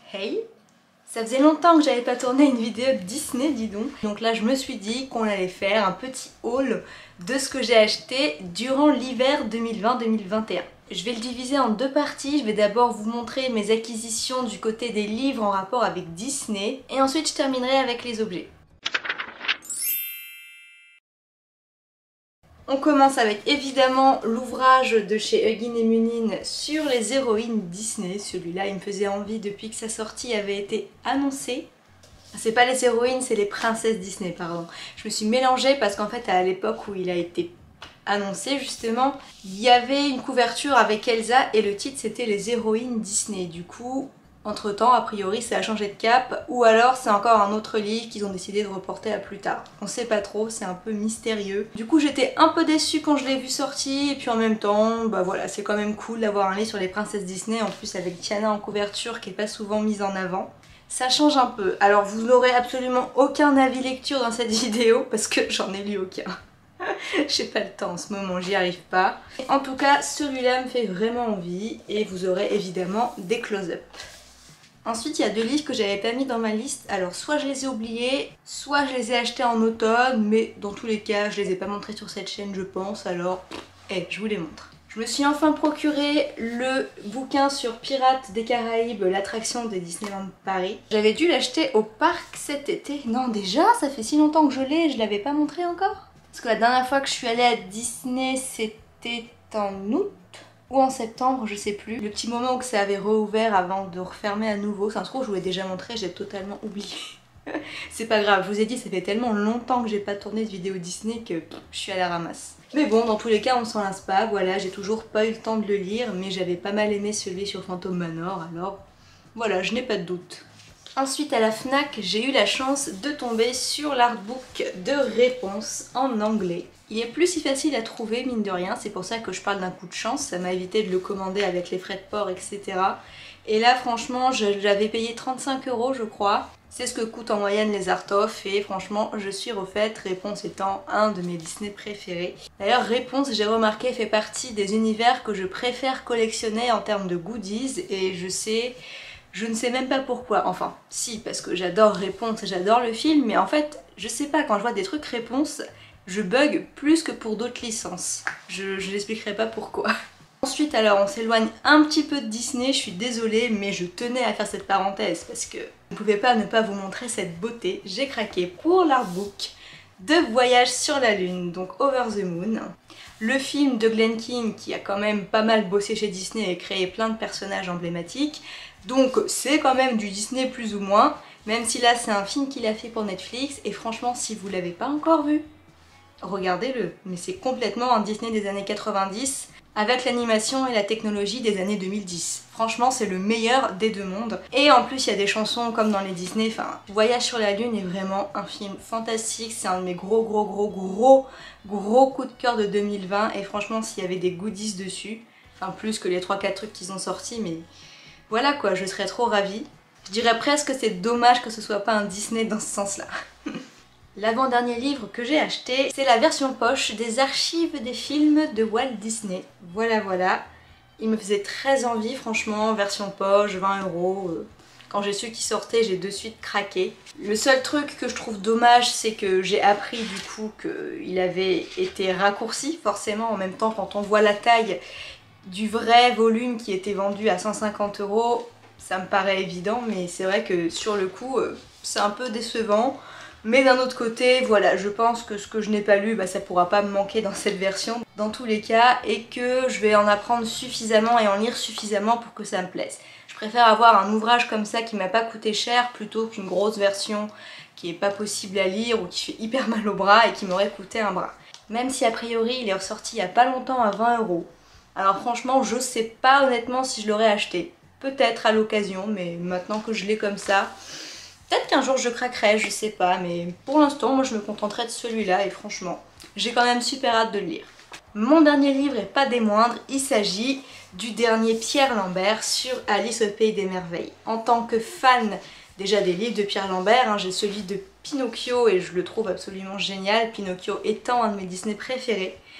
Hey! Ça faisait longtemps que j'avais pas tourné une vidéo de Disney, dis donc. Donc là je me suis dit qu'on allait faire un petit haul de ce que j'ai acheté durant l'hiver 2020-2021. Je vais le diviser en deux parties. Je vais d'abord vous montrer mes acquisitions du côté des livres en rapport avec Disney. Et ensuite je terminerai avec les objets. On commence avec évidemment l'ouvrage de chez Hugin et Munin sur les héroïnes Disney. Celui-là il me faisait envie depuis que sa sortie avait été annoncée. C'est pas les héroïnes, c'est les princesses Disney, pardon. Je me suis mélangée parce qu'en fait à l'époque où il a été annoncé justement, il y avait une couverture avec Elsa et le titre c'était les héroïnes Disney. Du coup, entre temps, a priori ça a changé de cap ou alors c'est encore un autre livre qu'ils ont décidé de reporter à plus tard. On sait pas trop, c'est un peu mystérieux. Du coup j'étais un peu déçue quand je l'ai vu sorti et puis en même temps, bah voilà, c'est quand même cool d'avoir un livre sur les princesses Disney, en plus avec Tiana en couverture qui est pas souvent mise en avant. Ça change un peu. Alors vous n'aurez absolument aucun avis lecture dans cette vidéo parce que j'en ai lu aucun. J'ai pas le temps en ce moment, j'y arrive pas. En tout cas, celui-là me fait vraiment envie et vous aurez évidemment des close-up. Ensuite, il y a deux livres que j'avais pas mis dans ma liste. Alors soit je les ai oubliés, soit je les ai achetés en automne, mais dans tous les cas, je les ai pas montrés sur cette chaîne je pense, alors je vous les montre. Je me suis enfin procuré le bouquin sur Pirates des Caraïbes, l'attraction de Disneyland Paris. J'avais dû l'acheter au parc cet été. Non déjà, ça fait si longtemps que je l'ai et je l'avais pas montré encore. Parce que la dernière fois que je suis allée à Disney, c'était en août ou en septembre, je sais plus. Le petit moment où ça avait rouvert avant de refermer à nouveau. Ça se trouve, je vous l'ai déjà montré, j'ai totalement oublié. C'est pas grave, je vous ai dit, ça fait tellement longtemps que j'ai pas tourné de vidéo Disney que je suis à la ramasse. Mais bon, dans tous les cas, on s'en lasse pas, voilà, j'ai toujours pas eu le temps de le lire, mais j'avais pas mal aimé celui sur Phantom Manor, alors voilà, je n'ai pas de doute. Ensuite, à la FNAC, j'ai eu la chance de tomber sur l'artbook de Réponse en anglais. Il est plus si facile à trouver, mine de rien, c'est pour ça que je parle d'un coup de chance, ça m'a évité de le commander avec les frais de port, etc. Et là, franchement, j'avais payé 35 € je crois. C'est ce que coûtent en moyenne les art-of et franchement je suis refaite, Réponse étant un de mes Disney préférés. D'ailleurs Réponse, j'ai remarqué, fait partie des univers que je préfère collectionner en termes de goodies et je ne sais même pas pourquoi. Enfin si, parce que j'adore Réponse, j'adore le film, mais en fait je sais pas, quand je vois des trucs Réponse, je bug plus que pour d'autres licences. Je n'expliquerai pas pourquoi. Ensuite alors on s'éloigne un petit peu de Disney, je suis désolée mais je tenais à faire cette parenthèse parce que je ne pouvais pas ne pas vous montrer cette beauté. J'ai craqué pour l'artbook de Voyage sur la Lune, donc Over the Moon. Le film de Glen Keane qui a quand même pas mal bossé chez Disney et créé plein de personnages emblématiques. Donc c'est quand même du Disney plus ou moins, même si là c'est un film qu'il a fait pour Netflix et franchement si vous l'avez pas encore vu, regardez-le. Mais c'est complètement un Disney des années 90. Avec l'animation et la technologie des années 2010. Franchement, c'est le meilleur des deux mondes. Et en plus, il y a des chansons comme dans les Disney. Enfin, Voyage sur la Lune est vraiment un film fantastique. C'est un de mes gros coups de cœur de 2020. Et franchement, s'il y avait des goodies dessus, enfin plus que les 3-4 trucs qu'ils ont sortis, mais voilà quoi, je serais trop ravie. Je dirais presque que c'est dommage que ce soit pas un Disney dans ce sens-là. L'avant-dernier livre que j'ai acheté, c'est la version poche des archives des films de Walt Disney. Voilà. Il me faisait très envie, franchement, version poche, 20 €. Quand j'ai su qu'il sortait, j'ai de suite craqué. Le seul truc que je trouve dommage, c'est que j'ai appris du coup qu'il avait été raccourci, forcément, en même temps quand on voit la taille du vrai volume qui était vendu à 150 €, ça me paraît évident, mais c'est vrai que sur le coup, c'est un peu décevant. Mais d'un autre côté, voilà, je pense que ce que je n'ai pas lu, ça pourra pas me manquer dans cette version, dans tous les cas, et que je vais en apprendre suffisamment et en lire suffisamment pour que ça me plaise. Je préfère avoir un ouvrage comme ça qui m'a pas coûté cher, plutôt qu'une grosse version qui est pas possible à lire ou qui fait hyper mal au bras et qui m'aurait coûté un bras. Même si a priori il est ressorti il y a pas longtemps à 20 €. Alors franchement, je sais pas honnêtement si je l'aurais acheté. Peut-être à l'occasion, mais maintenant que je l'ai comme ça... Peut-être qu'un jour je craquerai, je sais pas, mais pour l'instant, moi je me contenterai de celui-là et franchement, j'ai quand même super hâte de le lire. Mon dernier livre et pas des moindres, il s'agit du dernier Pierre Lambert sur Alice au Pays des Merveilles. En tant que fan déjà des livres de Pierre Lambert, j'ai celui de Pinocchio et je le trouve absolument génial, Pinocchio étant un de mes Disney préférés.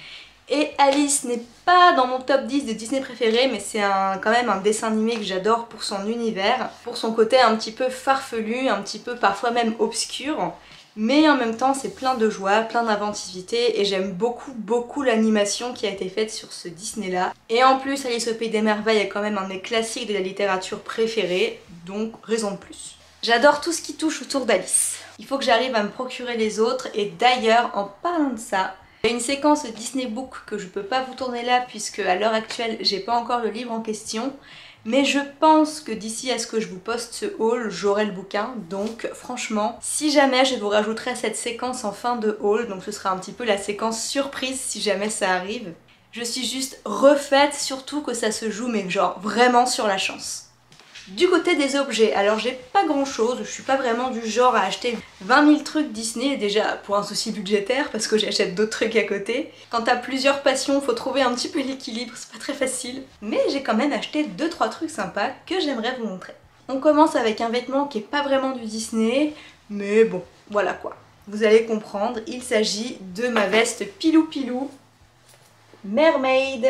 Et Alice n'est pas dans mon top 10 de Disney préférés, mais c'est quand même un dessin animé que j'adore pour son univers, pour son côté un petit peu farfelu, un petit peu parfois même obscur. Mais en même temps c'est plein de joie, plein d'inventivité et j'aime beaucoup l'animation qui a été faite sur ce Disney là. Et en plus Alice au Pays des Merveilles est quand même un de mes classiques de la littérature préférée, donc raison de plus. J'adore tout ce qui touche autour d'Alice. Il faut que j'arrive à me procurer les autres et d'ailleurs en parlant de ça, il y a une séquence Disney Book que je peux pas vous tourner là puisque à l'heure actuelle j'ai pas encore le livre en question. Mais je pense que d'ici à ce que je vous poste ce haul, j'aurai le bouquin. Donc franchement, si jamais je vous rajouterai cette séquence en fin de haul, donc ce sera un petit peu la séquence surprise si jamais ça arrive. Je suis juste refaite, surtout que ça se joue mais genre vraiment sur la chance. Du côté des objets, alors j'ai pas grand chose, je suis pas vraiment du genre à acheter 20 000 trucs Disney, déjà pour un souci budgétaire parce que j'achète d'autres trucs à côté. Quand t'as plusieurs passions, faut trouver un petit peu l'équilibre, c'est pas très facile. Mais j'ai quand même acheté 2-3 trucs sympas que j'aimerais vous montrer. On commence avec un vêtement qui est pas vraiment du Disney, mais bon, voilà quoi. Vous allez comprendre, il s'agit de ma veste Pilou Pilou Mermaid.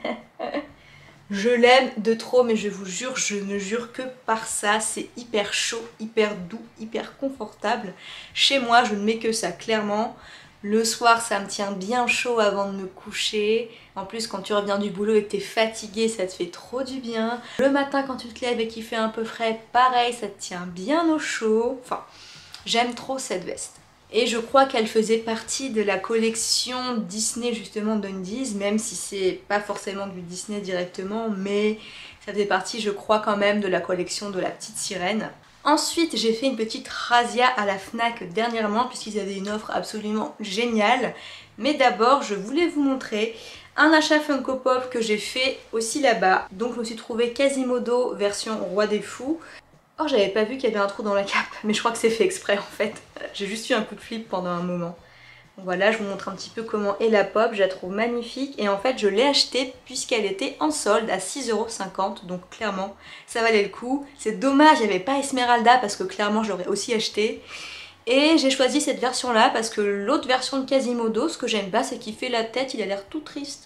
Je l'aime de trop mais je vous jure, je ne jure que par ça, c'est hyper chaud, hyper doux, hyper confortable. Chez moi je ne mets que ça clairement. Le soir ça me tient bien chaud avant de me coucher. En plus quand tu reviens du boulot et que t'es fatigué ça te fait trop du bien. Le matin quand tu te lèves et qu'il fait un peu frais, pareil ça te tient bien au chaud. Enfin, j'aime trop cette veste. Et je crois qu'elle faisait partie de la collection Disney justement d'Undies, même si c'est pas forcément du Disney directement, mais ça faisait partie je crois quand même de la collection de la petite sirène. Ensuite j'ai fait une petite razzia à la Fnac dernièrement puisqu'ils avaient une offre absolument géniale. Mais d'abord je voulais vous montrer un achat Funko Pop que j'ai fait aussi là-bas. Donc je me suis trouvé Quasimodo version Roi des Fous. Oh, j'avais pas vu qu'il y avait un trou dans la cape, mais je crois que c'est fait exprès en fait. J'ai juste eu un coup de flip pendant un moment. Donc voilà, je vous montre un petit peu comment est la pop, je la trouve magnifique. Et en fait, je l'ai achetée puisqu'elle était en solde à 6,50 €, donc clairement, ça valait le coup. C'est dommage, il n'y avait pas Esmeralda parce que clairement, je l'aurais aussi acheté. Et j'ai choisi cette version-là parce que l'autre version de Quasimodo, ce que j'aime pas, c'est qu'il fait la tête, il a l'air tout triste.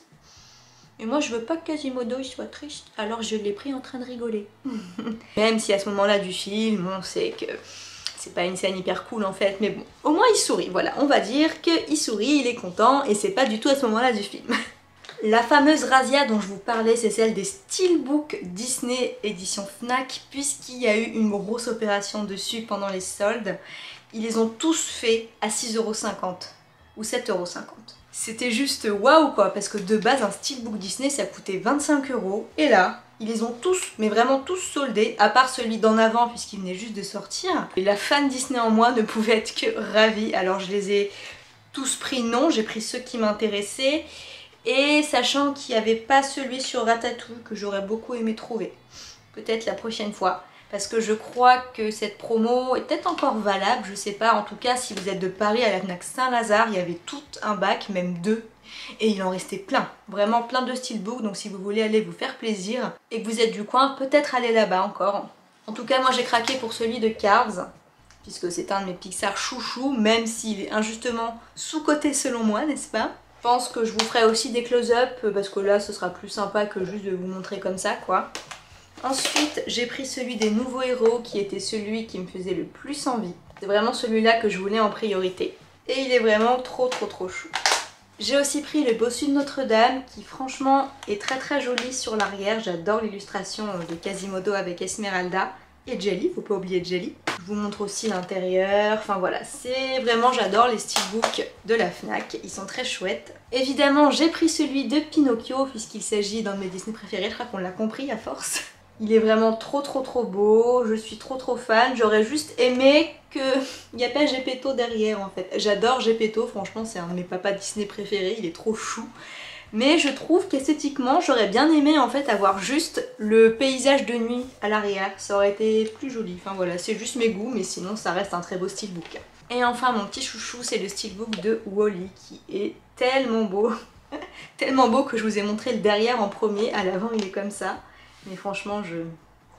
Et moi je veux pas que Quasimodo il soit triste, alors je l'ai pris en train de rigoler. Même si à ce moment là du film, on sait que c'est pas une scène hyper cool en fait, mais bon, au moins il sourit, voilà, on va dire qu'il sourit, il est content, et c'est pas du tout à ce moment là du film. La fameuse razzia dont je vous parlais, c'est celle des Steelbook Disney édition Fnac, puisqu'il y a eu une grosse opération dessus pendant les soldes. Ils les ont tous fait à 6,50 € ou 7,50 €. C'était juste waouh quoi, parce que de base un Steelbook Disney ça coûtait 25 €, et là ils les ont tous, mais vraiment tous soldés, à part celui d'en avant puisqu'il venait juste de sortir. Et la fan Disney en moi ne pouvait être que ravie, alors je les ai tous pris, non, j'ai pris ceux qui m'intéressaient, et sachant qu'il n'y avait pas celui sur Ratatouille que j'aurais beaucoup aimé trouver. Peut-être la prochaine fois. Parce que je crois que cette promo est peut-être encore valable, je sais pas. En tout cas, si vous êtes de Paris à la Fnac Saint-Lazare, il y avait tout un bac, même 2. Et il en restait plein, vraiment plein de Steelbook. Donc si vous voulez aller vous faire plaisir et que vous êtes du coin, peut-être aller là-bas encore. En tout cas, moi j'ai craqué pour celui de Cars, puisque c'est un de mes Pixar chouchous, même s'il est injustement sous-coté selon moi, n'est-ce pas? Je pense que je vous ferai aussi des close-up, parce que là ce sera plus sympa que juste de vous montrer comme ça, quoi. Ensuite, j'ai pris celui des nouveaux héros qui était celui qui me faisait le plus envie. C'est vraiment celui-là que je voulais en priorité. Et il est vraiment trop chou. J'ai aussi pris le bossu de Notre-Dame qui franchement est très joli sur l'arrière. J'adore l'illustration de Quasimodo avec Esmeralda. Et Jelly, faut pas oublier Jelly. Je vous montre aussi l'intérieur. Enfin voilà, c'est vraiment, j'adore les steelbooks de la Fnac. Ils sont très chouettes. Évidemment, j'ai pris celui de Pinocchio puisqu'il s'agit d'un de mes Disney préférés. Je crois qu'on l'a compris à force. Il est vraiment trop beau, je suis trop fan. J'aurais juste aimé qu'il n'y a pas Gepetto derrière en fait. J'adore Gepetto, franchement c'est un de mes papas Disney préférés, il est trop chou. Mais je trouve qu'esthétiquement j'aurais bien aimé en fait avoir juste le paysage de nuit à l'arrière. Ça aurait été plus joli. Enfin voilà, c'est juste mes goûts, mais sinon ça reste un très beau steelbook. Et enfin mon petit chouchou, c'est le steelbook de Wall-E qui est tellement beau. Tellement beau que je vous ai montré le derrière en premier, à l'avant il est comme ça. Mais franchement,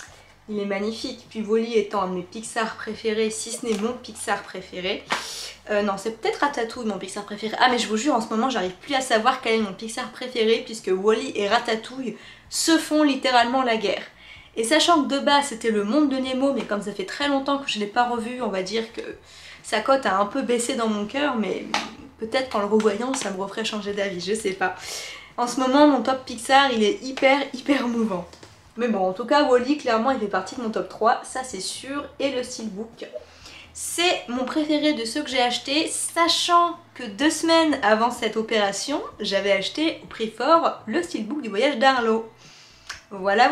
Il est magnifique. Puis Wall-E étant un de mes Pixar préférés, si ce n'est mon Pixar préféré. Non, c'est peut-être Ratatouille mon Pixar préféré. Ah mais je vous jure, en ce moment j'arrive plus à savoir quel est mon Pixar préféré puisque Wall-E et Ratatouille se font littéralement la guerre. Et sachant que de base c'était le monde de Nemo, mais comme ça fait très longtemps que je ne l'ai pas revu, on va dire que sa cote a un peu baissé dans mon cœur, mais peut-être qu'en le revoyant ça me referait changer d'avis, je sais pas. En ce moment mon top Pixar il est hyper mouvant. Mais bon, en tout cas Wall-E clairement il fait partie de mon top 3, ça c'est sûr, et le Steelbook. C'est mon préféré de ceux que j'ai achetés, sachant que 2 semaines avant cette opération, j'avais acheté au prix fort le Steelbook du voyage d'Arlo. Voilà.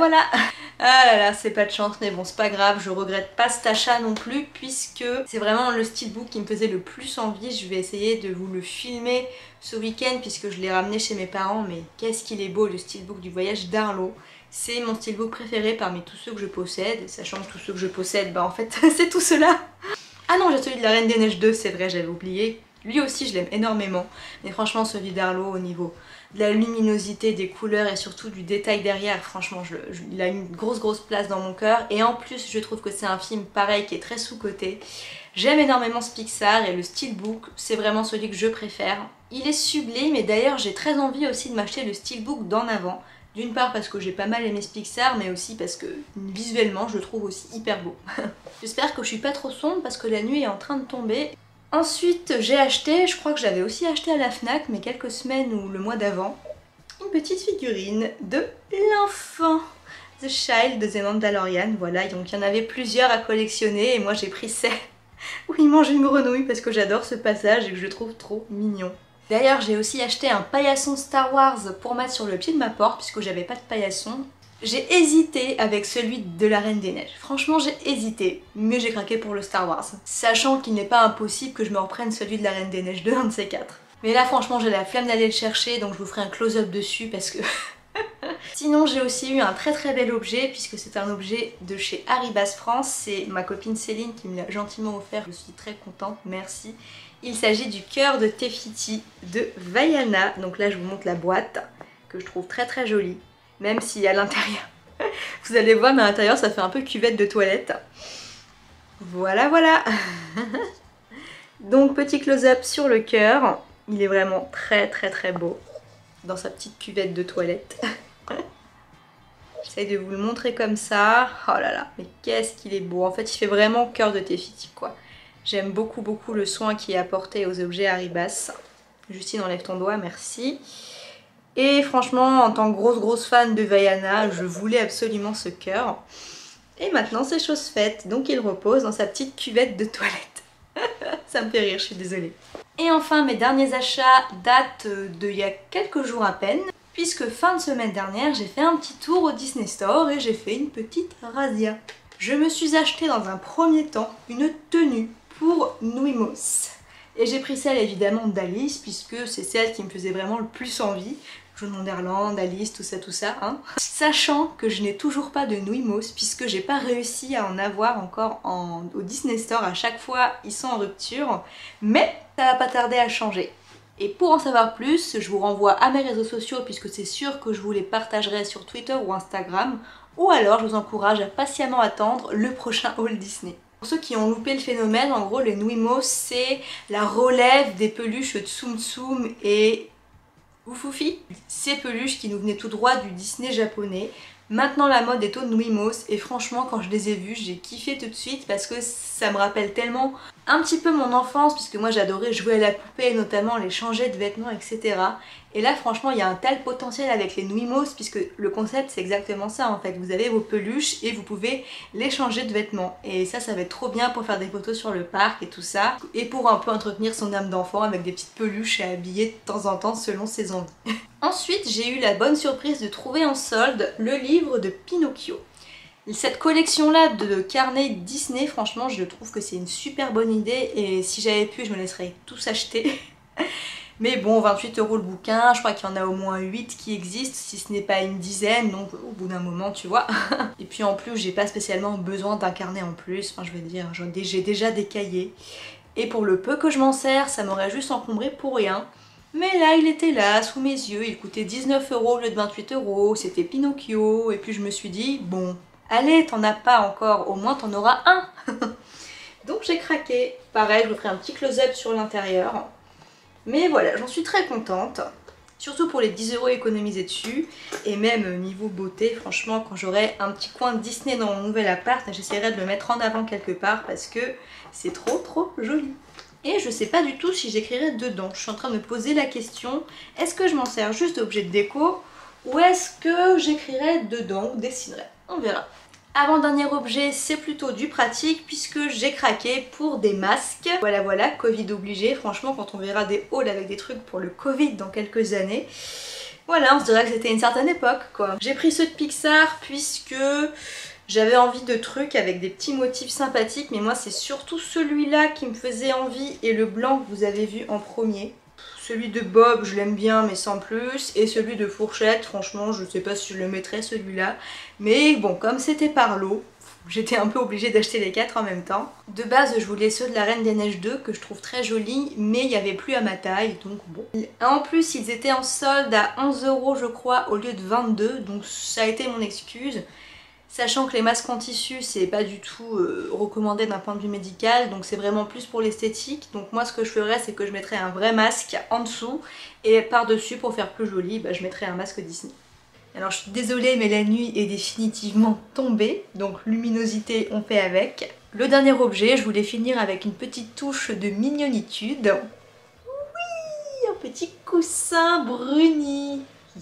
Ah là là, c'est pas de chance, mais bon, c'est pas grave, je regrette pas cet achat non plus, puisque c'est vraiment le Steelbook qui me faisait le plus envie. Je vais essayer de vous le filmer ce week-end, puisque je l'ai ramené chez mes parents, mais qu'est-ce qu'il est beau le Steelbook du voyage d'Arlo. C'est mon Steelbook préféré parmi tous ceux que je possède, sachant que tous ceux que je possède, bah en fait, c'est tout cela. Ah non, j'ai celui de la Reine des Neiges 2, c'est vrai, j'avais oublié. Lui aussi, je l'aime énormément, mais franchement, celui d'Arlo, au niveau de la luminosité, des couleurs et surtout du détail derrière, franchement, il a une grosse place dans mon cœur. Et en plus, je trouve que c'est un film pareil qui est très sous-coté. J'aime énormément ce Pixar et le Steelbook, c'est vraiment celui que je préfère. Il est sublime et d'ailleurs, j'ai très envie aussi de m'acheter le Steelbook d'en avant. D'une part parce que j'ai pas mal aimé ce Pixar, mais aussi parce que visuellement, je le trouve aussi hyper beau. J'espère que je suis pas trop sombre parce que la nuit est en train de tomber. Ensuite, j'ai acheté, je crois que j'avais aussi acheté à la Fnac, mais quelques semaines ou le mois d'avant, une petite figurine de l'enfant, The Child de The Mandalorian. Voilà, donc il y en avait plusieurs à collectionner et moi j'ai pris celle où il mange une grenouille parce que j'adore ce passage et que je le trouve trop mignon. D'ailleurs, j'ai aussi acheté un paillasson Star Wars pour mettre sur le pied de ma porte puisque j'avais pas de paillasson. J'ai hésité avec celui de la Reine des Neiges. Franchement, j'ai hésité, mais j'ai craqué pour le Star Wars. Sachant qu'il n'est pas impossible que je me reprenne celui de la Reine des Neiges 2, un de ces 4. Mais là, franchement, j'ai la flemme d'aller le chercher, donc je vous ferai un close-up dessus parce que... Sinon, j'ai aussi eu un très bel objet, puisque c'est un objet de chez Arribas France. C'est ma copine Céline qui me l'a gentiment offert, je suis très contente, merci. Il s'agit du cœur de Te Fiti de Vaiana. Donc là, je vous montre la boîte, que je trouve très jolie. Même si à l'intérieur, vous allez voir, mais à l'intérieur ça fait un peu cuvette de toilette. Voilà. Donc petit close-up sur le cœur. Il est vraiment très beau. Dans sa petite cuvette de toilette. J'essaye de vous le montrer comme ça. Oh là là, mais qu'est-ce qu'il est beau. En fait, il fait vraiment cœur de Te Fiti, quoi. J'aime beaucoup le soin qui est apporté aux objets Arribas. Justine, enlève ton doigt, merci. Et franchement, en tant que grosse fan de Vaiana, je voulais absolument ce cœur. Et maintenant, c'est chose faite. Donc il repose dans sa petite cuvette de toilette. Ça me fait rire, je suis désolée. Et enfin, mes derniers achats datent d'il y a quelques jours à peine. Puisque fin de semaine dernière, j'ai fait un petit tour au Disney Store et j'ai fait une petite razzia. Je me suis acheté dans un premier temps une tenue pour Nuimos. Et j'ai pris celle évidemment d'Alice, puisque c'est celle qui me faisait vraiment le plus envie. John Wonderland, Alice, tout ça, hein. Sachant que je n'ai toujours pas de Nuimos, puisque j'ai pas réussi à en avoir encore au Disney Store. À chaque fois, ils sont en rupture, mais ça va pas tarder à changer. Et pour en savoir plus, je vous renvoie à mes réseaux sociaux, puisque c'est sûr que je vous les partagerai sur Twitter ou Instagram, ou alors je vous encourage à patiemment attendre le prochain haul Disney. Pour ceux qui ont loupé le phénomène, en gros les Nuimos c'est la relève des peluches Tsum Tsum et Oufoufi. Ces peluches qui nous venaient tout droit du Disney japonais. Maintenant la mode est aux Nuimos et franchement quand je les ai vus j'ai kiffé tout de suite parce que ça me rappelle tellement un petit peu mon enfance, puisque moi j'adorais jouer à la poupée, notamment les changer de vêtements, etc. Et là franchement il y a un tel potentiel avec les Nuimos, puisque le concept c'est exactement ça en fait. Vous avez vos peluches et vous pouvez les changer de vêtements. Et ça va être trop bien pour faire des photos sur le parc et tout ça. Et pour un peu entretenir son âme d'enfant avec des petites peluches à habiller de temps en temps selon ses envies. Ensuite j'ai eu la bonne surprise de trouver en solde le livre de Pinocchio. Cette collection là de carnets Disney, franchement je trouve que c'est une super bonne idée et si j'avais pu je me laisserais tous acheter. Mais bon, 28 € le bouquin, je crois qu'il y en a au moins 8 qui existent, si ce n'est pas une dizaine, donc au bout d'un moment tu vois. Et puis en plus j'ai pas spécialement besoin d'un carnet en plus, enfin je veux dire, j'ai déjà des cahiers. Et pour le peu que je m'en sers, ça m'aurait juste encombré pour rien. Mais là il était là, sous mes yeux, il coûtait 19 € au lieu de 28 €, c'était Pinocchio, et puis je me suis dit, bon, Allez, t'en as pas encore, au moins t'en auras un. Donc j'ai craqué. Pareil, je vous ferai un petit close-up sur l'intérieur. Mais voilà, j'en suis très contente. Surtout pour les 10 € économisés dessus. Et même niveau beauté, franchement, quand j'aurai un petit coin Disney dans mon nouvel appart, j'essaierai de le mettre en avant quelque part parce que c'est trop joli. Et je sais pas du tout si j'écrirai dedans. Je suis en train de me poser la question, est-ce que je m'en sers juste d'objet de déco ou est-ce que j'écrirai dedans ou dessinerai? On verra. Avant-dernier objet, c'est plutôt du pratique puisque j'ai craqué pour des masques. Voilà, Covid obligé. Franchement, quand on verra des hauls avec des trucs pour le Covid dans quelques années, voilà, on se dirait que c'était une certaine époque, quoi. J'ai pris ceux de Pixar puisque j'avais envie de trucs avec des petits motifs sympathiques, mais moi c'est surtout celui-là qui me faisait envie et le blanc que vous avez vu en premier. Celui de Bob, je l'aime bien mais sans plus. Et celui de Fourchette, franchement, je sais pas si je le mettrais celui-là. Mais bon, comme c'était par lot, j'étais un peu obligée d'acheter les 4 en même temps. De base, je voulais ceux de la Reine des Neiges 2, que je trouve très jolis, mais il n'y avait plus à ma taille, donc bon. En plus, ils étaient en solde à 11 € je crois, au lieu de 22, donc ça a été mon excuse. Sachant que les masques en tissu c'est pas du tout recommandé d'un point de vue médical, donc c'est vraiment plus pour l'esthétique. Donc moi ce que je ferais c'est que je mettrais un vrai masque en dessous et par dessus pour faire plus joli bah, je mettrais un masque Disney. Alors je suis désolée mais la nuit est définitivement tombée, donc luminosité on fait avec. Le dernier objet, je voulais finir avec une petite touche de mignonitude. Oui, un petit coussin bruni.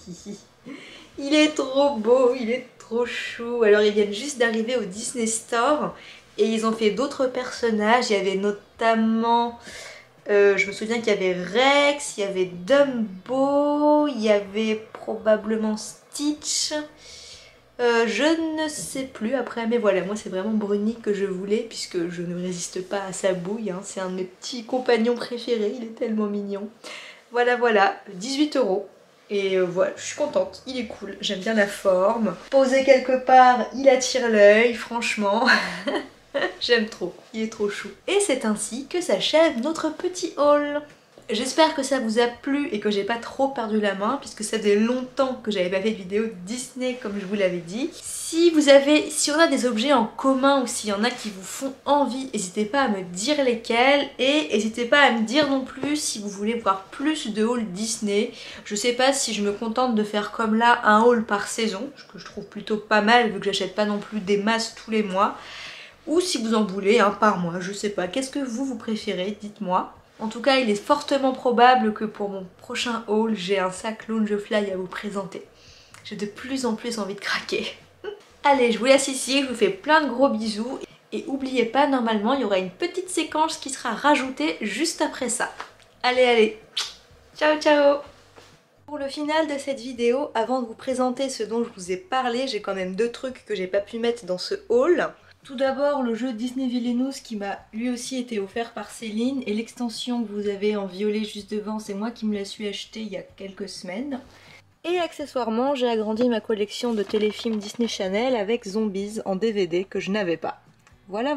Il est trop beau, il est trop chou. Alors ils viennent juste d'arriver au Disney Store et ils ont fait d'autres personnages. Il y avait notamment, je me souviens qu'il y avait Rex, il y avait Dumbo, il y avait probablement Stitch. Je ne sais plus après, mais voilà, moi c'est vraiment Bruni que je voulais puisque je ne résiste pas à sa bouille. Hein. C'est un de mes petits compagnons préférés, il est tellement mignon. Voilà, 18 €. Et voilà, je suis contente, il est cool, j'aime bien la forme. Posé quelque part, il attire l'œil, franchement. J'aime trop, il est trop chou. Et c'est ainsi que s'achève notre petit haul. J'espère que ça vous a plu et que j'ai pas trop perdu la main puisque ça faisait longtemps que j'avais pas fait de vidéo Disney comme je vous l'avais dit. Si on a des objets en commun ou s'il y en a qui vous font envie, n'hésitez pas à me dire lesquels et n'hésitez pas à me dire non plus si vous voulez voir plus de hauls Disney. Je sais pas si je me contente de faire comme là un haul par saison, ce que je trouve plutôt pas mal vu que j'achète pas non plus des masses tous les mois. Ou si vous en voulez un par mois, je sais pas. Qu'est-ce que vous préférez? Dites-moi. En tout cas, il est fortement probable que pour mon prochain haul, j'ai un sac Loungefly à vous présenter. J'ai de plus en plus envie de craquer. Allez, je vous laisse ici, je vous fais plein de gros bisous. Et n'oubliez pas, normalement, il y aura une petite séquence qui sera rajoutée juste après ça. Allez, ciao ciao! Pour le final de cette vidéo, avant de vous présenter ce dont je vous ai parlé, j'ai quand même 2 trucs que j'ai pas pu mettre dans ce haul. Tout d'abord le jeu Disney Villainous qui m'a lui aussi été offert par Céline et l'extension que vous avez en violet juste devant, c'est moi qui me la suis achetée il y a quelques semaines. Et accessoirement j'ai agrandi ma collection de téléfilms Disney Channel avec Zombies en DVD que je n'avais pas. Voilà.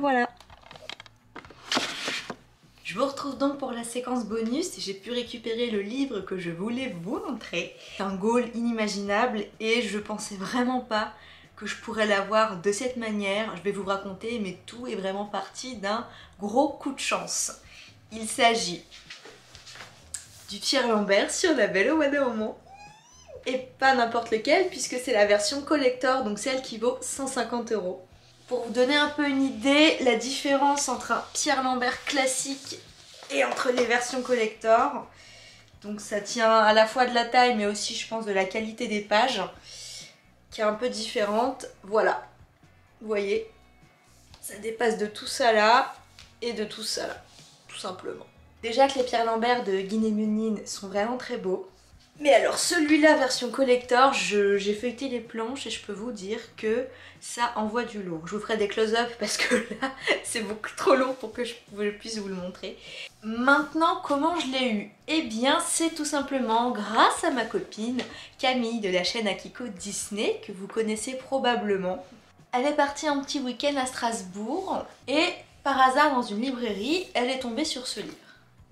Je vous retrouve donc pour la séquence bonus. J'ai pu récupérer le livre que je voulais vous montrer. C'est un goal inimaginable et je pensais vraiment pas que je pourrais l'avoir de cette manière. Je vais vous raconter, mais tout est vraiment parti d'un gros coup de chance. Il s'agit du Pierre Lambert sur La Belle au Bois Dormant. Et pas n'importe lequel, puisque c'est la version collector, donc celle qui vaut 150 €. Pour vous donner un peu une idée, la différence entre un Pierre Lambert classique et entre les versions collector, donc ça tient à la fois de la taille, mais aussi je pense de la qualité des pages, qui est un peu différente. Voilà, vous voyez, ça dépasse de tout ça là et de tout ça là, tout simplement. Déjà que les Pierre Lambert de Guin et Meunier sont vraiment très beaux. Mais alors celui-là version collector, j'ai feuilleté les planches et je peux vous dire que ça envoie du lourd. Je vous ferai des close-up parce que là c'est beaucoup trop lourd pour que je puisse vous le montrer. Maintenant comment je l'ai eu? Eh bien c'est tout simplement grâce à ma copine Camille de la chaîne Akiko Disney que vous connaissez probablement. Elle est partie un petit week-end à Strasbourg et par hasard dans une librairie elle est tombée sur ce livre.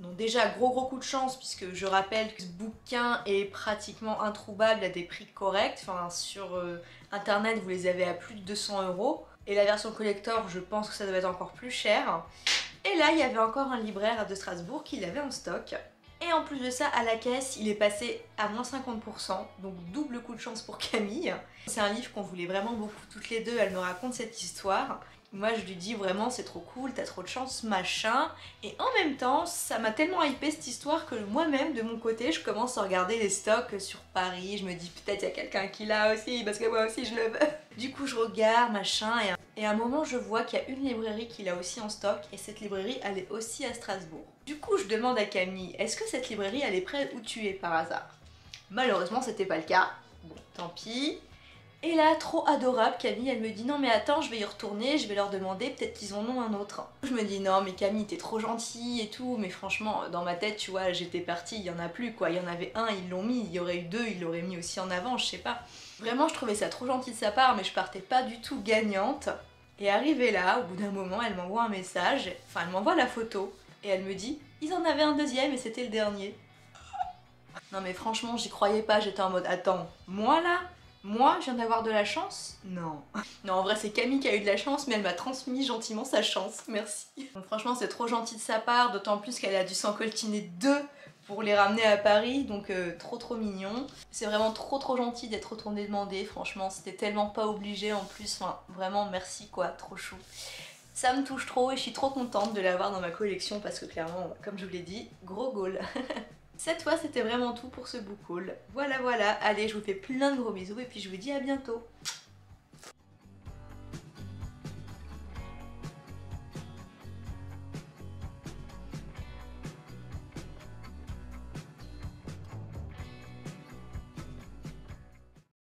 Donc déjà gros coup de chance puisque je rappelle que ce bouquin est pratiquement introuvable à des prix corrects. Enfin sur internet vous les avez à plus de 200 €. Et la version collector je pense que ça doit être encore plus cher. Et là il y avait encore un libraire de Strasbourg qui l'avait en stock. Et en plus de ça, à la caisse, il est passé à moins 50%, donc double coup de chance pour Camille. C'est un livre qu'on voulait vraiment beaucoup toutes les deux, elle me raconte cette histoire. Moi je lui dis vraiment c'est trop cool, t'as trop de chance, machin. Et en même temps, ça m'a tellement hypé cette histoire que moi-même, de mon côté, je commence à regarder les stocks sur Paris. Je me dis peut-être il y a quelqu'un qui l'a aussi, parce que moi aussi je le veux. Du coup je regarde, machin, et à un moment je vois qu'il y a une librairie qui l'a aussi en stock, et cette librairie elle est aussi à Strasbourg. Du coup je demande à Camille, est-ce que cette librairie elle est près où tu es par hasard? Malheureusement c'était pas le cas, bon tant pis. Et là, trop adorable, Camille, elle me dit non mais attends, je vais y retourner, je vais leur demander, peut-être qu'ils en ont un autre. Je me dis non mais Camille, t'es trop gentille et tout, mais franchement, dans ma tête, tu vois, j'étais partie, il y en a plus quoi, il y en avait un, ils l'ont mis, il y aurait eu deux, ils l'auraient mis aussi en avant, je sais pas. Vraiment, je trouvais ça trop gentil de sa part, mais je partais pas du tout gagnante. Et arrivée là, au bout d'un moment, elle m'envoie un message, enfin elle m'envoie la photo, et elle me dit, ils en avaient un deuxième et c'était le dernier. Non mais franchement, j'y croyais pas, j'étais en mode, attends, moi là? Moi, je viens d'avoir de la chance? Non. Non, en vrai, c'est Camille qui a eu de la chance, mais elle m'a transmis gentiment sa chance. Merci. Donc franchement, c'est trop gentil de sa part, d'autant plus qu'elle a dû s'en coltiner deux pour les ramener à Paris, donc trop mignon. C'est vraiment trop gentil d'être retourné demander, franchement, c'était tellement pas obligé en plus. Enfin, vraiment, merci quoi, trop chou. Ça me touche trop et je suis trop contente de l'avoir dans ma collection parce que clairement, comme je vous l'ai dit, gros goal. Cette fois, c'était vraiment tout pour ce book haul. Voilà, allez, je vous fais plein de gros bisous et puis je vous dis à bientôt.